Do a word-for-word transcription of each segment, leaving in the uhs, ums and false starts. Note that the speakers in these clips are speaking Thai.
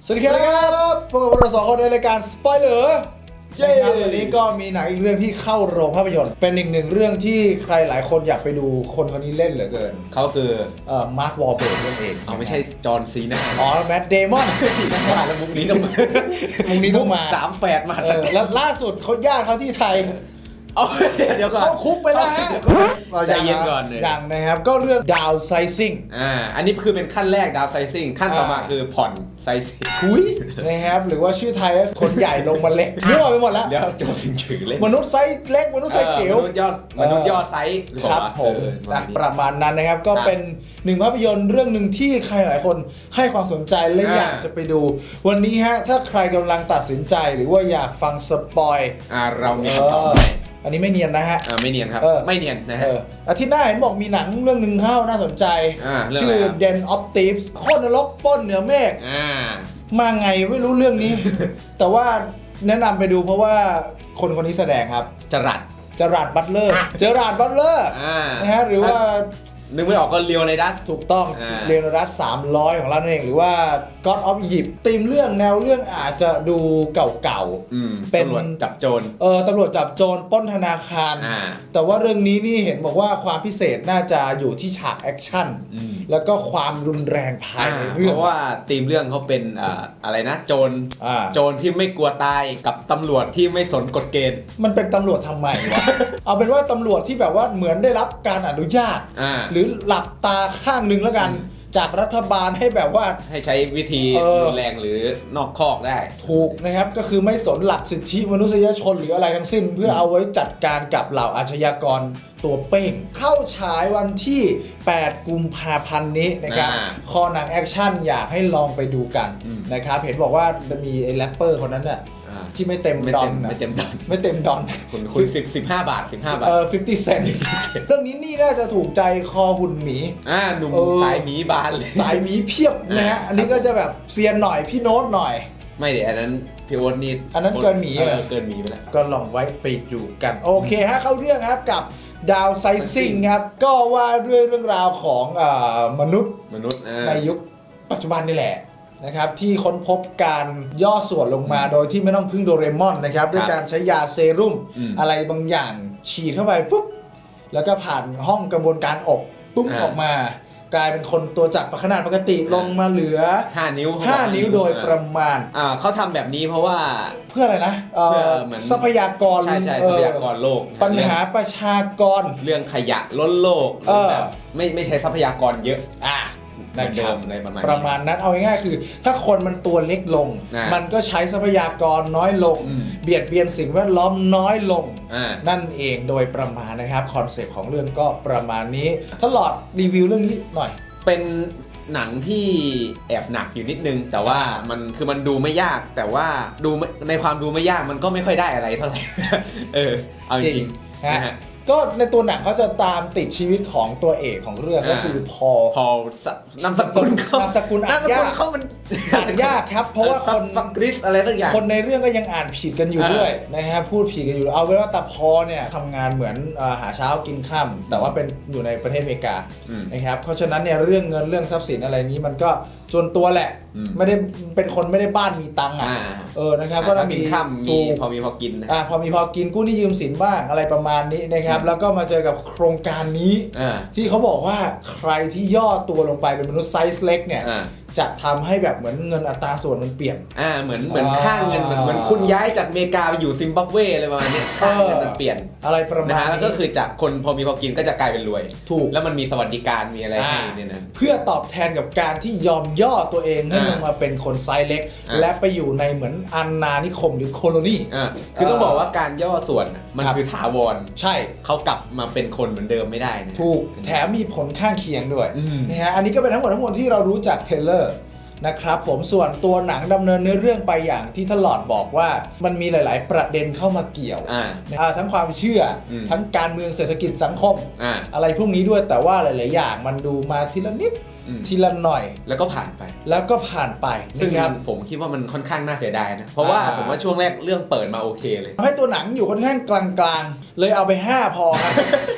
สวัสดีครับพวกเราสองคนในรายการสปอยเลอร์นะครับวันนี้ก็มีหนังอีกเรื่องที่เข้าโรงภาพยนตร์เป็นอีกหนึ่งเรื่องที่ใครหลายคนอยากไปดูคนคนนี้เล่นเหลือเกินเขาคือเอ่อมาร์ควอลเบิร์กนั่นเองเอาไม่ใช่จอห์นซีน่าอ๋อแมทเดมอนมาแล้วมุกนี้ต้องมามุกนี้ต้องมาสามแฝดมาแล้วล่าสุดเขาญาติเขาที่ไทยเดี๋ยวก่อนเข้าคุกไปแล้วฮะใจเย็นก่อนเลยอย่างนะครับก็เรื่องดาวไซซิ่งอ่าอันนี้คือเป็นขั้นแรกดาวไซซิ่งขั้นต่อมาคือผ่อนไซซิ่งทุยนะครับหรือว่าชื่อไทยคนใหญ่ลงมาเล็กมั่วไปหมดแล้วเดี๋ยวโจสิงชื่อเล็กมนุษย์ไซส์เล็กมนุษย์ไซส์จิ๋วมนุษย์ยอดมนุษย์ยอดไซส์ครับผมประมาณนั้นนะครับก็เป็นหนึ่งภาพยนตร์เรื่องหนึ่งที่ใครหลายคนให้ความสนใจและอยากจะไปดูวันนี้ฮะถ้าใครกำลังตัดสินใจหรือว่าอยากฟังสปอยอ่าเรามีคำตอบให้อันนี้ไม่เนียนนะฮะอ่าไม่เนียนครับไม่เนียนนะฮะอาทิตย์หน้าเห็นบอกมีหนังเรื่องหนึ่งเข้าน่าสนใจชื่อ Den of Thieves โคตรนรกปล้นเหนือเมฆมาไงไม่รู้เรื่องนี้ แต่ว่าแนะนำไปดูเพราะว่าคนคนนี้แสดงครับจรัสจรัสบัตเลอร์จรัสบัตเลอร์นะฮะหรือว่านึกไม่ออกก็เลียวในดัสถูกต้องเลียวในดัสสามร้อยของเราเองหรือว่า God of Egypt ธีมเรื่องแนวเรื่องอาจจะดูเก่าๆเป็นตำรวจจับโจรเออตำรวจจับโจรปล้นธนาคารแต่ว่าเรื่องนี้นี่เห็นบอกว่าความพิเศษน่าจะอยู่ที่ฉากแอคชั่นแล้วก็ความรุนแรงภายในเรื่องเพราะว่าธีมเรื่องเขาเป็นอะไรนะโจรโจรที่ไม่กลัวตายกับตำรวจที่ไม่สนกฎเกณฑ์มันเป็นตำรวจทำไมวะ เอาเป็นว่าตำรวจที่แบบว่าเหมือนได้รับการอนุญาตหรือหลับตาข้างหนึ่งแล้วกันจากรัฐบาลให้แบบว่าให้ใช้วิธีรุนแรงหรือนอกคอกได้ถูกนะครับก็คือไม่สนหลักสิทธิมนุษยชนหรืออะไรทั้งสิ้นเพื่อเอาไว้จัดการกับเหล่าอาชญากรตัวเป้งเข้าฉายวันที่แปดกุมภาพันธ์นี้นะครับคอหนังแอคชั่นอยากให้ลองไปดูกันนะครับเห็นบอกว่าจะมีไอ้แรปเปอร์คนนั้นน่ะที่ไม่เต็มดอนไม่เต็มดอนไม่เต็มดอนคุณคุณสิบสิบห้าบาทสิบห้าบาทเออห้าสิบเซนต์เรื่องนี้นี่น่าจะถูกใจคอหุ่นหมีอ่าหนุ่มสายหมีบานเลยสายหมีเพียบนะฮะอันนี้ก็จะแบบเซียนหน่อยพี่โน้ตหน่อยไม่เดี๋ยวอันนั้นพี่โอ๊ตนี่อันนั้นเกินหมีเลยเกินหมีไปแล้วก็ลองไว้ไปดูกันโอเคฮะเข้าเรื่องครับกับดาวไซซิ่งครับก็ว่าด้วยเรื่องราวของมนุษย์มนุษย์ในยุคปัจจุบันนี่แหละนะครับที่ค้นพบการย่อส่วนลงมาโดยที่ไม่ต้องพึ่งโดเรมอนนะครับด้วยการใช้ยาเซรุ่มอะไรบางอย่างฉีดเข้าไปฟุ๊บแล้วก็ผ่านห้องกระบวนการอบปุ๊บออกมากลายเป็นคนตัวจับขนาดปกติลงมาเหลือห้านิ้วห้านิ้วโดยประมาณอ่าเขาทำแบบนี้เพราะว่าเพื่ออะไรนะเพื่อเหมือนทรัพยากรใช่ใช่ทรัพยากรโลกปัญหาประชากรเรื่องขยะล้นโลกแบบไม่ไม่ใช้ทรัพยากรเยอะอ่านะครับประมาณนั้นเอาง่ายๆคือถ้าคนมันตัวเล็กลงมันก็ใช้ทรัพยากรน้อยลงเบียดเบียนสิ่งแวดล้อมน้อยลงนั่นเองโดยประมาณนะครับคอนเซปต์ของเรื่องก็ประมาณนี้ถ้าหลอดรีวิวเรื่องนี้หน่อยเป็นหนังที่แอบหนักอยู่นิดนึงแต่ว่ามันคือมันดูไม่ยากแต่ว่าดูในความดูไม่ยากมันก็ไม่ค่อยได้อะไรเท่าไหร่เออเอาจริงนะฮะก็ในตัวหนังเขาจะตามติดชีวิตของตัวเอกของเรื่องก็คือพอพอนามสกุลเขานามสกุลอ่านยากเขามันอ่านยากครับเพราะว่าคนฟังกริสอะไรสักอย่างคนในเรื่องก็ยังอ่านผิดกันอยู่ด้วยนะครับพูดผิดกันอยู่เอาไว้ว่าแต่พอเนี่ยทำงานเหมือนหาเช้ากินค่ำแต่ว่าเป็นอยู่ในประเทศอเมริกานะครับเพราะฉะนั้นเนี่ยเรื่องเงินเรื่องทรัพย์สินอะไรนี้มันก็จนตัวแหละไม่ได้เป็นคนไม่ได้บ้านมีตังค์อ่ะเออนะครับก็ต้องมีค่ำมีพอมีพอกินอ่าพอมีพอกินกู้หนี้ยืมสินบ้างอะไรประมาณนี้นะครับแล้วก็มาเจอกับโครงการนี้ที่เขาบอกว่าใครที่ย่อตัวลงไปเป็นมนุษย์ไซส์เล็กเนี่ยจะทำให้แบบเหมือนเงินอัตราส่วนมันเปลี่ยนอ่าเหมือนเหมือนค่าเงินเหมือนเหมือนคุณย้ายจากอเมริกาไปอยู่ซิมบับเวอะไรประมาณนี้ค่าเงินมันเปลี่ยนอะไรประมาณนี้แล้วก็คือจากคนพอมีพอกินก็จะกลายเป็นรวยถูกแล้วมันมีสวัสดิการมีอะไรให้เนี่ยนะเพื่อตอบแทนกับการที่ยอมย่อตัวเองให้ลงมาเป็นคนไซส์เล็กและไปอยู่ในเหมือนอาณานิคมหรือโคโลนีคือต้องบอกว่าการย่อส่วนมันคือถาวรใช่เขากลับมาเป็นคนเหมือนเดิมไม่ได้นะถูกแถมมีผลข้างเคียงด้วยนะฮะอันนี้ก็เป็นทั้งหมดทั้งมวลที่เรารู้จากเทเลอร์นะครับผมส่วนตัวหนังดำเนินเนื้อเรื่องไปอย่างที่ท่านหลอดบอกว่ามันมีหลายๆประเด็นเข้ามาเกี่ยวทั้งความเชื่อทั้งการเมืองเศรษฐกิจสังคม อ, อะไรพวกนี้ด้วยแต่ว่าหลายๆอย่างมันดูมาทีละนิดทีละหน่อยแล้วก็ผ่านไปแล้วก็ผ่านไปซึ่งผมคิดว่ามันค่อนข้างน่าเสียดายนะเพราะว่าผมว่าช่วงแรกเรื่องเปิดมาโอเคเลยให้ตัวหนังอยู่ค่อนข้างกลางๆเลยเอาไปห้าพอครับ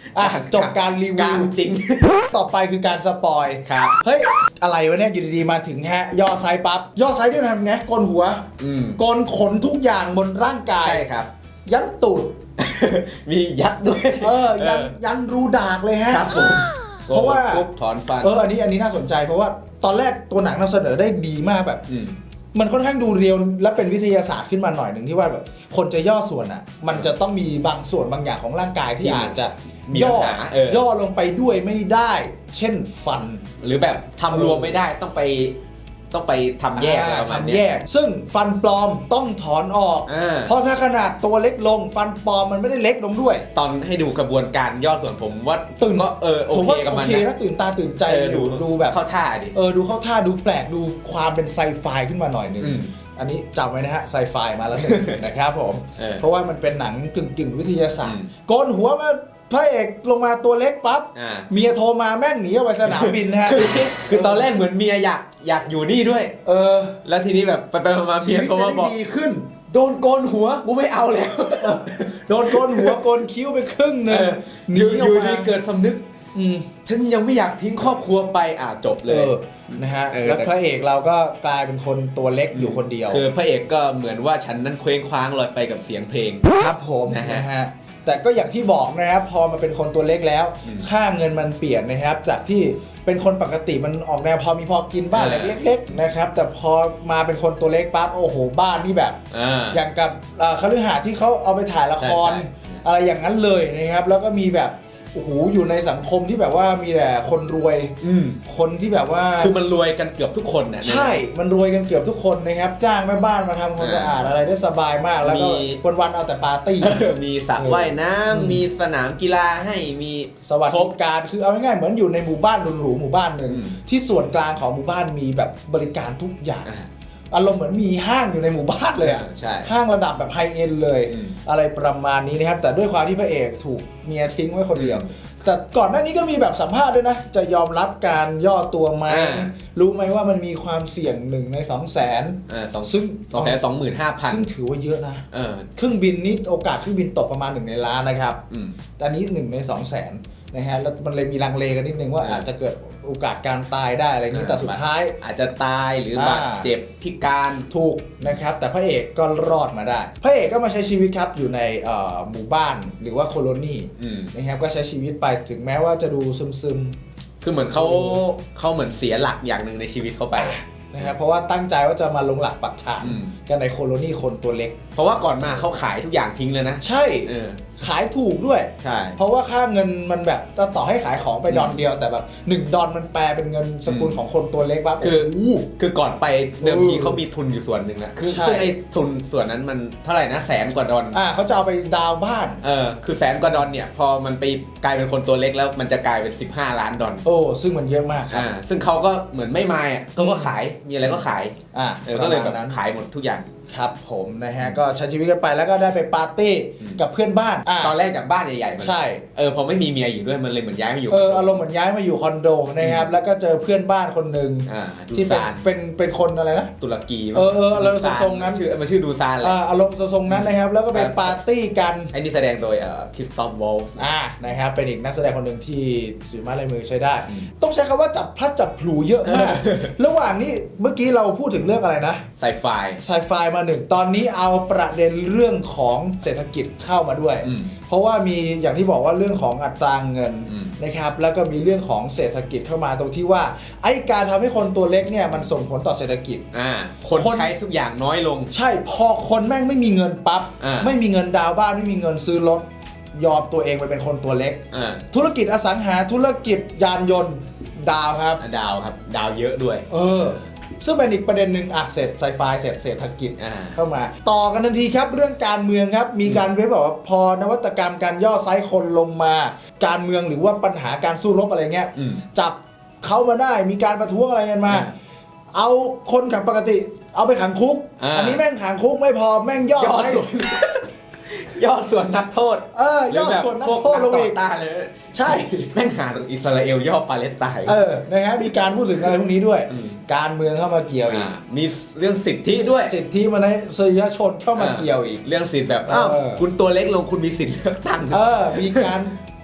อ่ะจบการรีวิวจริงต่อไปคือการสปอยครับเฮ้ยอะไรวะเนี่ยอยู่ดีๆมาถึงฮะย่อไซส์ปั๊บย่อไซส์ด้วยนะไงโกนหัวโกนขนทุกอย่างบนร่างกายใช่ครับยันตูดมียัดด้วยเออยันยันรูดากเลยฮะครับผมเพราะว่าถอนฟันเอออันนี้อันนี้น่าสนใจเพราะว่าตอนแรกตัวหนังนำเสนอได้ดีมากแบบมันค่อนข้างดูเรียวและเป็นวิทยาศาสตร์ขึ้นมาหน่อยหนึ่งที่ว่าแบบคนจะย่อส่วนอ่ะมันจะต้องมีบางส่วนบางอย่างของร่างกายที่อาจจะย่อย่อลงไปด้วยไม่ได้เช่นฟันหรือแบบทำรวมไม่ได้ต้องไปต้องไปทำแยกอะไรประมาณนี้แยกซึ่งฟันปลอมต้องถอนออกเพราะถ้าขนาดตัวเล็กลงฟันปลอมมันไม่ได้เล็กลงด้วยตอนให้ดูกระบวนการย่อส่วนผมว่าตื่นก็เออโอเคกับมันนะตื่นตาตื่นใจดูดูแบบเข้าท่าดิเออดูเข้าท่าดูแปลกดูความเป็นไซไฟขึ้นมาหน่อยนึงอันนี้จำไว้นะฮะไซไฟมาแล้วหนึ่งนะครับผมเพราะว่ามันเป็นหนังกึ่งกึ่งวิทยาศาสตร์โกนหัวมาพระเอกลงมาตัวเล็กปั๊บเมียโทรมาแม่งหนีออกไปสนามบินฮะคือตอนแรกเหมือนเมียอยากอยากอยู่นี่ด้วยเออแล้วทีนี้แบบไปไปมาเมียโทรมาบอกดีขึ้นโดนโกนหัวกูไม่เอาแล้วโดนโกนหัวโกนคิ้วไปครึ่งนึงหนีอยู่ดีเกิดสำนึกฉันยังไม่อยากทิ้งครอบครัวไปอ่ะจบเลยนะฮะแล้วพระเอกเราก็กลายเป็นคนตัวเล็กอยู่คนเดียวคือพระเอกก็เหมือนว่าฉันนั้นเคว้งคว้างลอยไปกับเสียงเพลงครับผมนะฮะแต่ก็อย่างที่บอกนะครับพอมาเป็นคนตัวเล็กแล้วค่าเงินมันเปลี่ยนนะครับจากที่เป็นคนปกติมันออกแนวพอมีพอกินบ้านเล็กๆนะครับแต่พอมาเป็นคนตัวเล็กปั๊บโอ้โหบ้านนี่แบบอย่างกับคฤหาสน์ที่เขาเอาไปถ่ายละครอะไรอย่างนั้นเลยนะครับแล้วก็มีแบบโอ้โหอยู่ในสังคมที่แบบว่ามีแต่คนรวยคนที่แบบว่าคือมันรวยกันเกือบทุกคนนะใช่มันรวยกันเกือบทุกคนนะครับจ้างแม่บ้านมาทำความสะอาดอะไรได้สบายมากแล้วก็วันๆเอาแต่ปาร์ตี้มีสระว่ายน้ำมีสนามกีฬาให้มีสวัสดิการคือเอาง่ายๆเหมือนอยู่ในหมู่บ้านหรูๆหมู่บ้านหนึ่งที่ส่วนกลางของหมู่บ้านมีแบบบริการทุกอย่างอารมณ์เหมือนมีห้างอยู่ในหมู่บ้านเลยอ่ะห้างระดับแบบไฮเอ็นเลยอะไรประมาณนี้นะครับแต่ด้วยความที่พระเอกถูกเมียทิ้งไว้คนเดียวแต่ก่อนหน้านี้ก็มีแบบสัมภาษณ์ด้วยนะจะยอมรับการย่อตัวไหมรู้ไหมว่ามันมีความเสี่ยงหนึ่งในสองแสนซึ่งสองแสนสองหมื่นห้าพันซึ่งถือว่าเยอะนะเครื่องบินนิดโอกาสเครื่องบินตกประมาณหนึ่งในล้านนะครับแต่นี้หนึ่งในสองแสนนะฮะแล้วมันเลยมีลังเลกันนิดนึงว่าอาจจะเกิดโอกาสการตายได้อะไรนี้แต่สุดท้ายอาจจะตายหรือบาดเจ็บพิการถูกนะครับแต่พระเอกก็รอดมาได้พระเอกก็มาใช้ชีวิตครับอยู่ในหมู่บ้านหรือว่าโคโลนีนะครับก็ใช้ชีวิตไปถึงแม้ว่าจะดูซึมๆคือเหมือนเขาเขาเหมือนเสียหลักอย่างหนึ่งในชีวิตเขาไปนะครับเพราะว่าตั้งใจว่าจะมาลงหลักปักฐานกันในโคโลนีคนตัวเล็กเพราะว่าก่อนมาเขาขายทุกอย่างทิ้งเลยนะใช่ขายถูกด้วยใช่เพราะว่าค่าเงินมันแบบต่อให้ขายของไปดอนเดียวแต่แบบหนึ่งดอนมันแปลเป็นเงินสกุลของคนตัวเล็กปั๊บคือคือก่อนไปเดิมทีเขามีทุนอยู่ส่วนหนึ่งนะคือซึ่งไอ้ทุนส่วนนั้นมันเท่าไหร่นะแสนกว่าดอนอ่าเขาจะเอาไปดาวบ้านเออคือแสนกว่าดอนเนี่ยพอมันไปกลายเป็นคนตัวเล็กแล้วมันจะกลายเป็นสิบห้าล้านดอนโอ้ซึ่งมันเยอะมากครับอ่าซึ่งเขาก็เหมือนไม่มายอ่ะเขาก็ขายมีอะไรก็ขายอ่าก็เลยแบบขายหมดทุกอย่างครับผมนะฮะก็ใช้ชีวิตกันไปแล้วก็ได้ไปปาร์ตี้กับเพื่อนบ้านตอนแรกจากบ้านใหญ่ๆมันใช่เออพอไม่มีเมียอยู่ด้วยมันเลยเหมือนย้ายมาอยู่เอออารมณ์เหมือนย้ายมาอยู่คอนโดนะครับแล้วก็เจอเพื่อนบ้านคนหนึ่งที่เป็นเป็นเป็นคนอะไรนะตุรกีเออเอออารมณ์ทรงนั้นชื่อมันชื่อดูซานเลยอารมณ์ทรงนั้นนะครับแล้วก็ไปปาร์ตี้กันไอ้นี่แสดงโดยเอ่อคริสตอฟวอลฟ์อ่านะครับเป็นอีกนักแสดงคนหนึ่งที่ฝีไม้ลายมือใช้ได้ต้องใช้คำว่าจับพลัดจับผลูเยอะมากระหว่างนี้เมื่อกี้เราพูดถึงเรื่องอะไรนะไซไฟไซไฟมาหนึ่งตอนนี้เอาประเด็นเรื่องของเศรษฐกิจเข้ามาด้วยเพราะว่ามีอย่างที่บอกว่าเรื่องของอัตราเงินนะครับแล้วก็มีเรื่องของเศรษฐกิจเข้ามาตรงที่ว่าไอ้การทำให้คนตัวเล็กเนี่ยมันส่งผลต่อเศรษฐกิจอ่าคนใช้ทุกอย่างน้อยลงใช่พอคนแม่งไม่มีเงินปั๊บไม่มีเงินดาวบ้านไม่มีเงินซื้อรถยอมตัวเองไปเป็นคนตัวเล็กธุรกิจอสังหาธุรกิจยานยนต์ดาวครับดาวครับดาวเยอะด้วยเออซึ่งเป็นอีกประเด็นหนึ่งอ่ะเสร็จไซไฟเสร็จเศรษฐกิจเข้ามาต่อกันทันทีครับเรื่องการเมืองครับมีการเรียกว่าพอนวัตกรรมการย่อไซส์คนลงมาการเมืองหรือว่าปัญหาการสู้รบอะไรเงี้ยจับเขามาได้มีการประท้วงอะไรกันมาเอาคนขับปกติเอาไปขังคุกอันนี้แม่งขังคุกไม่พอแม่งย่อไซส์ยอดส่วนนักโทษเออยอดส่วนนักโทษลงอีกตาเลยใช่แม่งหาตรงอิสราเอลย่อปาเลสไตน์เออนะฮะมีการพูดถึงอะไรพวกนี้ด้วยการเมืองเข้ามาเกี่ยวอีกมีเรื่องสิทธิด้วยสิทธิมาในสยชนเข้ามาเกี่ยวอีกเรื่องสิทธิแบบอ้าวคุณตัวเล็กลงคุณมีสิทธิเลือกตั้งเออมีการ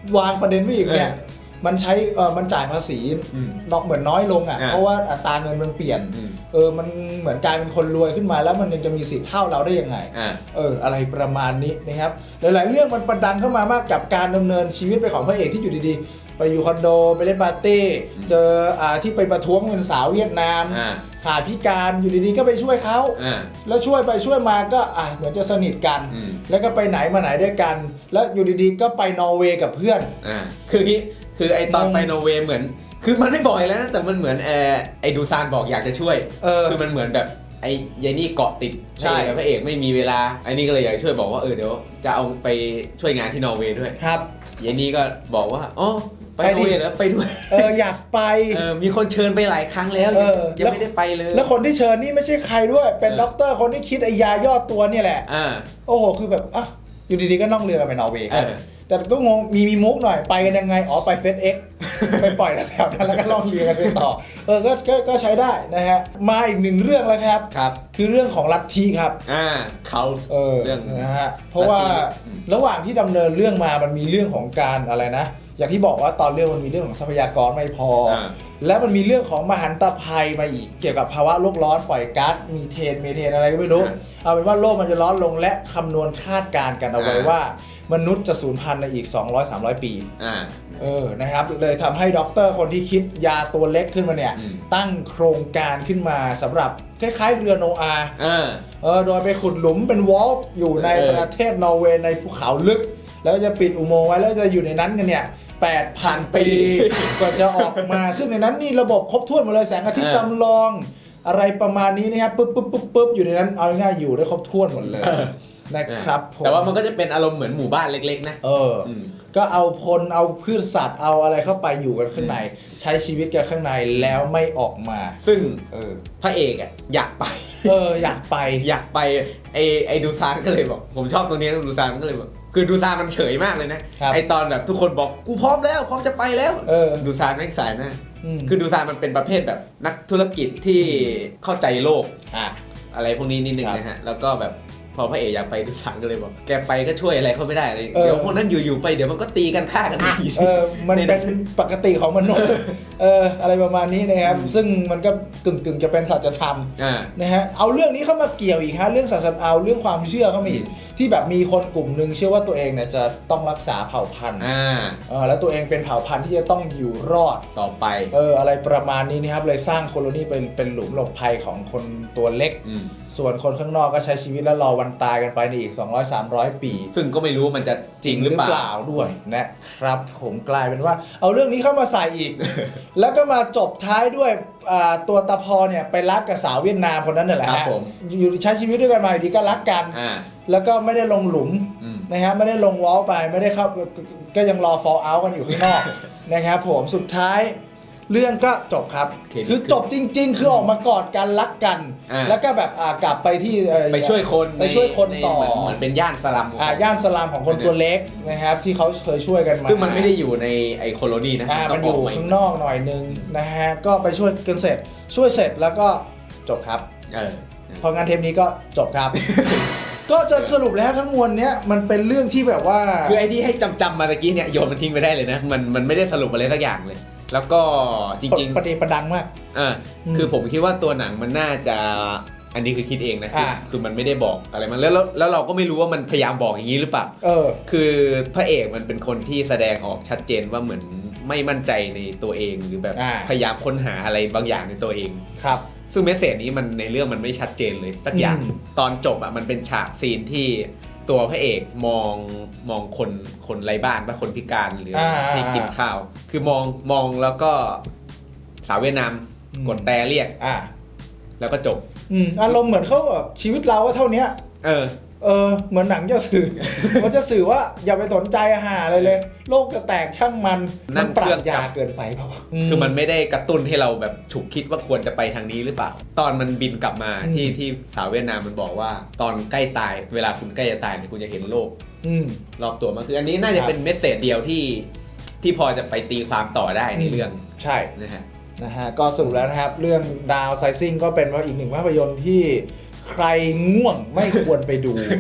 วางประเด็นไว้อีกเนี่ยมันใช้เออมันจ่ายภาษีนอกเหมือนน้อยลงอ่ะเพราะว่าอัตราเงินมันเปลี่ยนเออมันเหมือนกลายเป็นคนรวยขึ้นมาแล้วมันยังจะมีสิทธิ์เท่าเราได้ยังไงเอออะไรประมาณนี้นะครับหลายๆเรื่องมันประดังเข้ามามากกับการดำเนินชีวิตไปของพระเอกที่อยู่ดีๆไปอยู่คอนโดไปเล่นปาร์ตี้เจออ่าที่ไปประท้วงเป็นสาวเวียดนามขาพิการอยู่ดีๆก็ไปช่วยเขาแล้วช่วยไปช่วยมาก็อ่ะเหมือนจะสนิทกันแล้วก็ไปไหนมาไหนด้วยกันแล้วอยู่ดีๆก็ไปนอร์เวย์กับเพื่อนอ่าคืองี้คือไอตอนไปนอร์เวย์เหมือนคือมันไม่บ่อยแล้วนะแต่มันเหมือนแอร์ไอดูซานบอกอยากจะช่วยเออคือมันเหมือนแบบไอ้ยายนี่เกาะติดใช่พระเอกไม่มีเวลาไอ้นี่ก็เลยอยากช่วยบอกว่าเออเดี๋ยวจะเอาไปช่วยงานที่นอร์เวย์ด้วยครับยายนี่ก็บอกว่าอ๋อไปนอร์เวย์แล้วไปด้วยเอออยากไปเออมีคนเชิญไปหลายครั้งแล้วยังไม่ได้ไปเลยแล้วคนที่เชิญนี่ไม่ใช่ใครด้วยเป็นด็อกเตอร์คนที่คิดไอ้ยายอดตัวนี่แหละอ่าโอ้โหคือแบบอ่ะอยู่ดีๆก็นั่งเรือกันไปนอร์เวย์แต่ก็งงมีมีมุกหน่อยไปกันยังไงอ๋อไปเฟสเอ็กไปปล่อยแถวนั้นแล้วก็ล่องเรือกันไปต่อเออก็ก็ก็ใช้ได้นะฮะมาอีกหนึ่งเรื่องแล้วครับครับคือเรื่องของลัทธิครับอ่าเขาเออเรื่องนะฮะเพราะว่าระหว่างที่ดำเนินเรื่องมามันมีเรื่องของการอะไรนะอย่างที่บอกว่าตอนเรื่องมันมีเรื่องของทรัพยากรไม่พอแล้วมันมีเรื่องของมหันตภัยมาอีกเกี่ยวกับภาวะโลกร้อนปล่อยก๊าซมีเทนเมเทนอะไรก็ไม่รู้เอาเป็นว่าโลกมันจะร้อนลงและคำนวณคาดการณ์กันเอาไว้ว่ามนุษย์จะสูญพันธุ์ในอีก สองร้อยถึงสามร้อย ปีเออนะครับเลยทำให้ด็อกเตอร์คนที่คิดยาตัวเล็กขึ้นมาเนี่ยตั้งโครงการขึ้นมาสำหรับคล้ายๆเรือโนอาห์เออโดยไปขุดหลุมเป็นวอลอยู่ในประเทศนอร์เวย์ในภูเขาลึกแล้วจะปิดอุโมงค์ไว้แล้วจะอยู่ในนั้นกันเนี่ยแปดพัน ปีกว่าจะออกมาซึ่งในนั้นนี่ระบบครบถ้วนหมดเลยแสงอาทิตย์จำลองอะไรประมาณนี้นะครับปึ๊บปึ๊บปึ๊บปึ๊บอยู่ในนั้นเอาง่ายๆอยู่ได้ครบถ้วนหมดเลยนะครับแต่ว่ามันก็จะเป็นอารมณ์เหมือนหมู่บ้านเล็กๆนะเออก็เอาคนเอาพืชสัตว์เอาอะไรเข้าไปอยู่กันข้างในใช้ชีวิตกันข้างในแล้วไม่ออกมาซึ่งเออพระเอกอ่ะอยากไปเอออยากไปอยากไปไอไอดูซานก็เลยบอกผมชอบตรงนี้ดูซานก็เลยบอกคือดูซานมันเฉยมากเลยนะไอตอนแบบทุกคนบอกกูพร้อมแล้วพร้อมจะไปแล้วดูซานแม่งสายหน้าคือดูซานมันเป็นประเภทแบบนักธุรกิจที่เข้าใจโลกอะไรพวกนี้นิดนึงนะฮะแล้วก็แบบพอพระเอกอยากไปดูซานก็เลยบอกแกไปก็ช่วยอะไรเขาไม่ได้เลยเดี๋ยวพวกนั้นอยู่ๆไปเดี๋ยวมันก็ตีกันฆ่ากันอีกเออมันเป็นปกติของมนุษย์เอออะไรประมาณนี้นะครับซึ่งมันก็กึ่งๆจะเป็นสัจธรรมนะฮะเอาเรื่องนี้เข้ามาเกี่ยวอีกฮะเรื่องศาสนาเอาเรื่องความเชื่อเข้ามาอีกที่แบบมีคนกลุ่มหนึ่งเชื่อว่าตัวเองเนี่ยจะต้องรักษาเผ่าพันธุ์อ่าเออแล้วตัวเองเป็นเผ่าพันธุ์ที่จะต้องอยู่รอดต่อไปเอออะไรประมาณนี้นะครับเลยสร้างโคโลนีเป็นเป็นหลุมหลบภัยของคนตัวเล็กส่วนคนข้างนอกก็ใช้ชีวิตแล้วรอวันตายกันไปในอีก สองร้อยถึงสามร้อย ปีซึ่งก็ไม่รู้มันจะจริงหรือเปล่าด้วยนะครับผมกลายเป็นว่าเอาเรื่องนี้เข้ามาใส่อีก แล้วก็มาจบท้ายด้วยตัวตาพอเนี่ยไปรักกับสาวเวียดนามคนนั้นนั่นแหละครับอยู่ใช้ชีวิตด้วยกันมาอยู่ดีก็รักกันแล้วก็ไม่ได้ลงหลุมนะครับไม่ได้ลงวอลไปไม่ได้เข้าก็ยังรอ fall out กันอยู่ข้างนอกนะครับผมสุดท้ายเรื่องก็จบครับคือจบจริงๆคือออกมากอดกันรักกันแล้วก็แบบกลับไปที่ไปช่วยคนไปช่วยคนต่อเหมือนเป็นย่านสลัมอ่าย่านสลัมของคนตัวเล็กนะครับที่เขาเคยช่วยกันมาซึ่งมันไม่ได้อยู่ในไอโคโลนีนะมันอยู่ข้างนอกหน่อยนึงนะฮะก็ไปช่วยกันเสร็จช่วยเสร็จแล้วก็จบครับพองานเทปนี้ก็จบครับก็จะสรุปแล้วทั้งมวลเนี้ยมันเป็นเรื่องที่แบบว่าคือไอ้ที่ให้จำจำมาตะกี้เนี่ยโยนมันทิ้งไปได้เลยนะมันมันไม่ได้สรุปอะไรสักอย่างเลยแล้วก็จริงๆประเด็นประดังมากอ่าคือผมคิดว่าตัวหนังมันน่าจะอันนี้คือคิดเองนะคือคือมันไม่ได้บอกอะไรมันแล้วแล้วเราก็ไม่รู้ว่ามันพยายามบอกอย่างนี้หรือเปล่าเออคือพระเอกมันเป็นคนที่แสดงออกชัดเจนว่าเหมือนไม่มั่นใจในตัวเองหรือแบบพยายามค้นหาอะไรบางอย่างในตัวเองครับซึ่งเมสเสจนี้มันในเรื่องมันไม่ชัดเจนเลยสักอย่างตอนจบอ่ะมันเป็นฉากซีนที่ตัวพระเอกมองมองคนคนไร้บ้านป่ะคนพิการหรือที่กินข้าวคือมองมองแล้วก็สาวเวียดนามกดแต่เรียกอ่าแล้วก็จบอารมณ์เหมือนเขาแบบชีวิตเราว่าเท่านี้เออเออเหมือนหนังจะสื่อมันจะสื่อว่าอย่าไปสนใจอาหารอะไรเลยโลกจะแตกช่างมันมันปรัชญาเกินไปเพราะคือมันไม่ได้กระตุ้นให้เราแบบฉุกคิดว่าควรจะไปทางนี้หรือเปล่าตอนมันบินกลับมาที่ที่สาวเวียดนามมันบอกว่าตอนใกล้ตายเวลาคุณใกล้จะตายเนี่ยคุณจะเห็นโลกรอบตัวมาคืออันนี้น่าจะเป็นเมสเสจเดียวที่ที่พอจะไปตีความต่อได้ในเรื่องใช่นะฮะนะฮะก็สรุปแล้วนะครับเรื่องดาวไซซิ่งก็เป็นว่าอีกหนึ่งภาพยนตร์ที่ใครง่วงไม่ควรไปดูครับ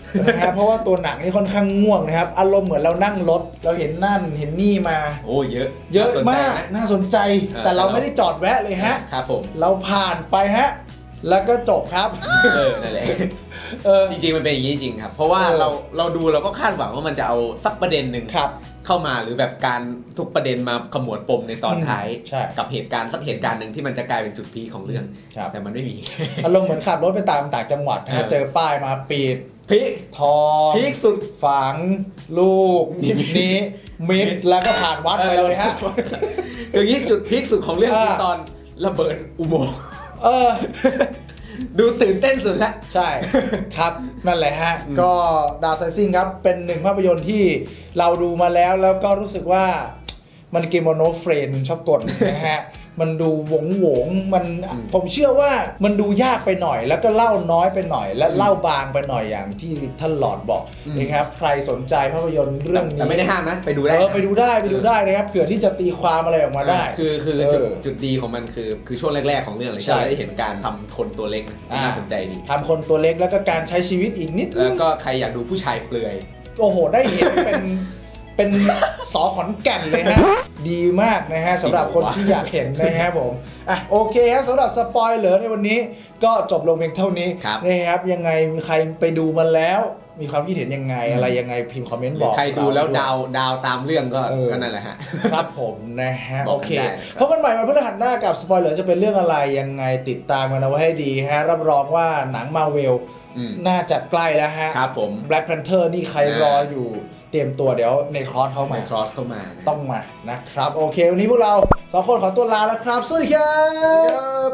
นะครับเพราะว่าตัวหนังนี่ค่อนข้างง่วงนะครับอารมณ์เหมือนเรานั่งรถเราเห็นนั่นเห็นนี่มาโอ้เยอะเยอะมากน่าสนใจแต่เราไม่ได้จอดแวะเลยฮะครับผมเราผ่านไปฮะแล้วก็จบครับเออนั่นแหละจริงๆมันเป็นอย่างนี้จริงครับเพราะว่าเราเราดูเราก็คาดหวังว่ามันจะเอาสักประเด็นหนึ่งเข้ามาหรือแบบการทุกประเด็นมาขมวดปมในตอนท้ายกับเหตุการณ์สักเหตุการณ์หนึ่งที่มันจะกลายเป็นจุดพีคของเรื่องแต่มันไม่มีอารมณ์เหมือนขับรถไปตามต่างจังหวัดนะเจอป้ายมาปิดพีคทองพีคสุดฝังลูกนี้มิดแล้วก็ผ่านวัดไปเลยฮะอย่างนี้จุดพีคสุดของเรื่องคือตอนระเบิดอุโมงค์เออดูตื่นเต้นสุดแล้วใช่ครับนั่นแหละฮะก็ดาวไซซิ่งครับเป็นหนึ่งภาพยนตร์ที่เราดูมาแล้วแล้วก็รู้สึกว่ามันเกมโนเฟรนชอบกดนะฮะมันดูหวงหวงมันผมเชื่อว่ามันดูยากไปหน่อยแล้วก็เล่าน้อยไปหน่อยและเล่าบางไปหน่อยอย่างที่ท่านหลอดบอกนะครับใครสนใจภาพยนตร์เรื่องนี้แต่ไม่ได้ห้ามนะไปดูได้เออไปดูได้ไปดูได้นะครับเผื่อที่จะตีความอะไรออกมาได้คือคือจุดจุดดีของมันคือคือช่วงแรกๆของเรื่องเลยใช่ได้เห็นการทำคนตัวเล็กน่าสนใจดีทำคนตัวเล็กแล้วก็การใช้ชีวิตอีกนิดแล้วก็ใครอยากดูผู้ชายเปลือยโอ้โหได้เห็นเป็นเป็นสอขอนแก่นเลยฮะดีมากนะฮะสำหรับคนที่อยากเห็นนะฮะผมอ่ะโอเคครับสำหรับสปอยเลอร์ในวันนี้ก็จบลงเพียงเท่านี้นะครับยังไงใครไปดูมาแล้วมีความคิดเห็นยังไงอะไรยังไงพิมพ์คอมเมนต์บอกใครดูแล้วดาวดาวตามเรื่องก็ก็นั่นแหละฮะครับผมนะฮะโอเคพบกันใหม่วันพฤหัสหน้ากับสปอยเลอร์จะเป็นเรื่องอะไรยังไงติดตามกันเอาไว้ให้ดีฮะรับรองว่าหนังมาเวลน่าจะใกล้แล้วฮะครับผม Black Panther นี่ใครรออยู่เตรียมตัวเดี๋ยวในครอสเข้ามาในครอสเข้ามาต้องมานะครับโอเควันนี้พวกเราสองคนขอตัวลาแล้วครับสวัสดีครับ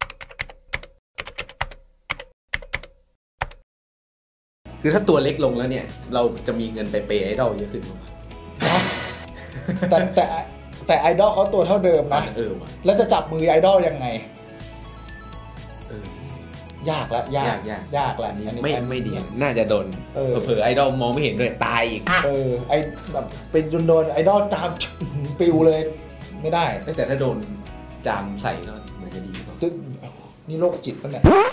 คือถ้าตัวเล็กลงแล้วเนี่ยเราจะมีเงินไปเปย์ไอดอลเยอะขึ้นมั้ยแต่แต่แต่ไอดอลเขาตัวเท่าเดิมนะเออว่ะแล้วจะจับมือไอดอลยังไงยากละยากยากยากละนี่ไม่ไม่ดีน่าจะโดนเผลอไอดอลมองไม่เห็นด้วยตายอีกเออไอแบบเป็นจนโดนไอดอลจามปิวเลยไม่ได้แต่ถ้าโดนจามใส่ก็มันจะดีนี่โรคจิตปะเนี่ย